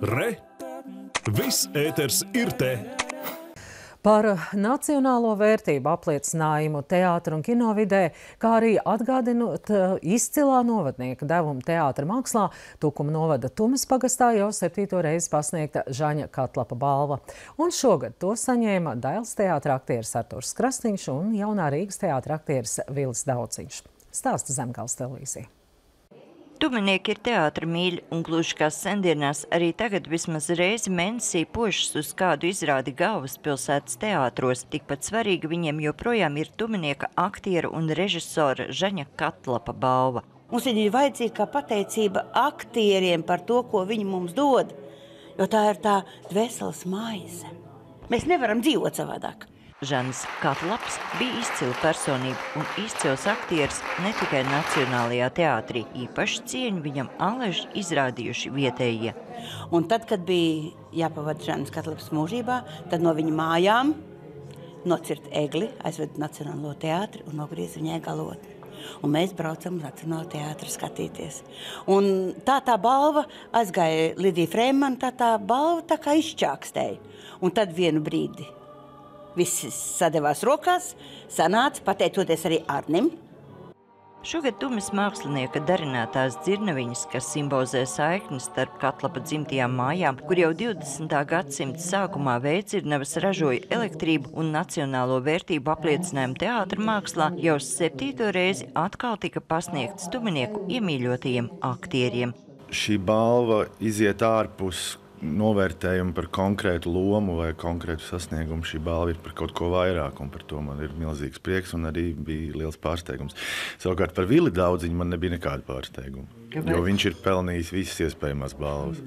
Re! Viss ēters ir te! Par nacionālo vērtību apliecinājumu teātra un kinovidē, kā arī atgādinot izcilā novadnieka devumu teātra mākslā, Tukuma novada Tumes pagastā jau 7. reizi pasniegta Žaņa Katlapa balva. Un šogad to saņēma Dailes teātra aktieris Arturs Krasniņš un Jaunā Rīgas teātra aktieris Vilis Dauciņš. Stāsta Zemgales televīzija. Tumenieki ir teātra mīļi un gluži kā sendienās arī tagad vismaz reizi mēnesī pošas uz kādu izrādi galvaspilsētas teātros. Tikpat svarīga viņiem joprojām ir tumenieka aktiera un režisora Žaņa Katlapa balva. Mums ir vajadzīga kā pateicība aktieriem par to, ko viņi mums dod, jo tā ir tā dvēseles maize. Mēs nevaram dzīvot savādāk. Žanis Katlaps bija izcila personība un izcils aktieris ne tikai Nacionālajā teātrī. Īpaši cieņu viņam allaži izrādījuši vietējie. Un tad, kad bija jāpavada Žanis Katlaps mūžībā, tad no viņa mājām nocirt egli, aizved Nacionālo teātri un nogriez viņai galotni. Un mēs braucam uz Nacionālo teātri skatīties. Un tā balva aizgāja Lidija Freimana, tā balva tā kā izčākstēja. Un tad vienu brīdi visi sadevās rokās, sanāca, pateicoties arī Arnim. Šogad Tumes mākslinieka darinātās dzirnaviņas, kas simbolizē saikni starp Katlapa dzimtajām mājām, kur jau 20. gadsimta sākumā vējdzirnavas ražoja elektrību un nacionālo vērtību apliecinājumu teātra mākslā, jau 7. reizi atkal tika pasniegts tumenieku iemīļotajiem aktieriem. Šī balva iziet ārpus novērtējumu par konkrētu lomu vai konkrētu sasniegumu. Šī balva ir par kaut ko vairāk, un par to man ir milzīgs prieks, un arī bija liels pārsteigums. Savukārt par Vili Daudziņu man nebija nekāda pārsteiguma, jo viņš ir pelnījis visas iespējamās balvas.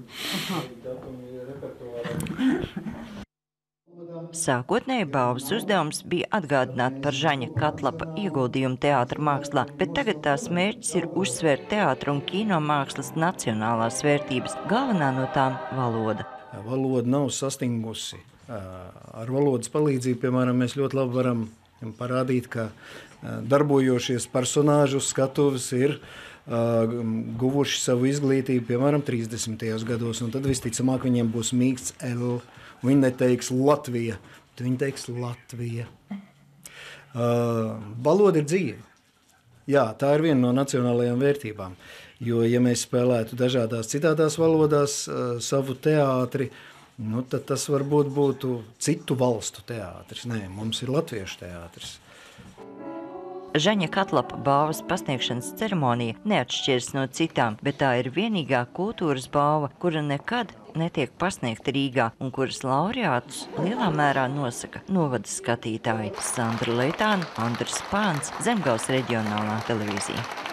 Sākotnēji balvas uzdevums bija atgādināt par Žaņa Katlapa ieguldījumu teātra mākslā, bet tagad tās mērķis ir uzsvērt teātra un kino mākslas nacionālās vērtības, galvenā no tām valoda. Valoda nav sastingusi. Ar valodas palīdzību, piemēram, mēs ļoti labi varam parādīt, ka darbojošies personāži uz skatuves ir guvuši savu izglītību, piemēram, 30. gados, un tad visticamāk viņiem būs mīksts L. Viņi neteiks Latvija, viņi teiks Latvija. Valoda ir dzīve. Jā, tā ir viena no nacionālajām vērtībām. Jo, ja mēs spēlētu dažādās citādās valodās savu teātri, tad tas varbūt būtu citu valstu teātris. Nē, mums ir latviešu teātris. Žaņa Katlapa balvas pasniegšanas ceremonija neatšķiras no citām, bet tā ir vienīgā kultūras balva, kura nekad netiek pasniegta Rīgā un kuras laureātus lielā mērā nosaka novada skatītāji. Sandra Leitāna, Andris Pāns, Zemgales reģionālā televīzija.